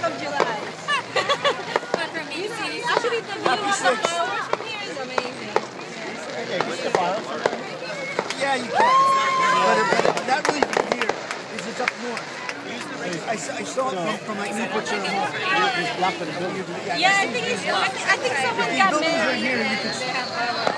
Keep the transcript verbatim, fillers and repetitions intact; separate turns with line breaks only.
of July.
But from U C, actually the view of the flowers from here is amazing.
Okay, get the file. Yeah, you can. But, but not really from here. This is up north. I, saw- I saw it from my inputs in the home.
Yeah, I think it's, I think, I think someone got married.
Here, you can
They have flowers.